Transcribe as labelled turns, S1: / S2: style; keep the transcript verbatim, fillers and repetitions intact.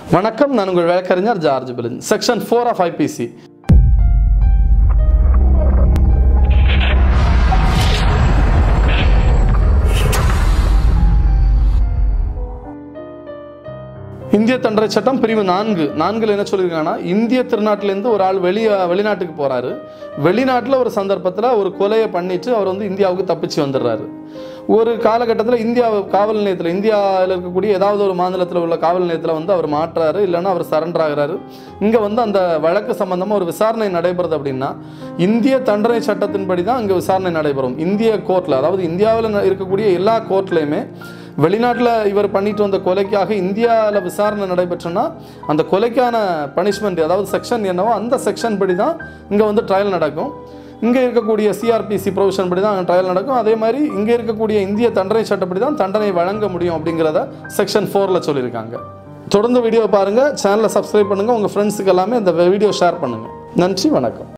S1: வணக்கம், நான் உங்கள் வழக்கறிஞர் George Philin. Section four of IPC. இந்திய தண்டனை சட்டம் பிரிவு நான்கு நான்குல என்ன சொல்லியிருக்காங்கன்னா, இந்திய திருநாட்டிலேருந்து ஒரு ஆள் வெளியே வெளிநாட்டுக்கு போகிறாரு. வெளிநாட்டில் ஒரு சந்தர்ப்பத்தில் ஒரு கொலையை பண்ணிட்டு அவர் வந்து இந்தியாவுக்கு தப்பிச்சு வந்துடுறாரு. ஒரு காலகட்டத்தில் இந்தியா காவல் நிலையத்தில் இந்தியாவில் இருக்கக்கூடிய ஏதாவது ஒரு மாநிலத்தில் உள்ள காவல் நிலையத்தில் வந்து அவர் மாற்றாரு, இல்லைன்னா அவர் சரண்டர் ஆகிறாரு. இங்கே வந்து அந்த வழக்கு சம்பந்தமாக ஒரு விசாரணை நடைபெறுது அப்படின்னா இந்திய தண்டனை சட்டத்தின்படி தான் இங்கே விசாரணை நடைபெறும். இந்திய கோர்ட்டில், அதாவது இந்தியாவில் இருக்கக்கூடிய எல்லா கோர்ட்லேயுமே வெளிநாட்டில் இவர் பண்ணிட்டு வந்த கொலைக்காக இந்தியாவில் விசாரணை நடைபெற்றுன்னா அந்த கொலைக்கான பனிஷ்மெண்ட், அதாவது செக்ஷன் என்னவோ அந்த செக்ஷன் படி தான் இங்கே வந்து ட்ரையல் நடக்கும். இங்கே இருக்கக்கூடிய சிஆர்பிசி ப்ரொவிஷன் படி தான் ட்ரையல் நடக்கும். அதே மாதிரி இங்கே இருக்கக்கூடிய இந்திய தண்டனை சட்டப்படி தான் தண்டனை வழங்க முடியும் அப்படிங்கிறத செக்ஷன் ஃபோரில் சொல்லியிருக்காங்க. தொடர்ந்து வீடியோ பாருங்கள், சேனலை சப்ஸ்கிரைப் பண்ணுங்கள், உங்கள் ஃப்ரெண்ட்ஸுக்கு எல்லாமே இந்த வீடியோ ஷேர் பண்ணுங்கள். நன்றி, வணக்கம்.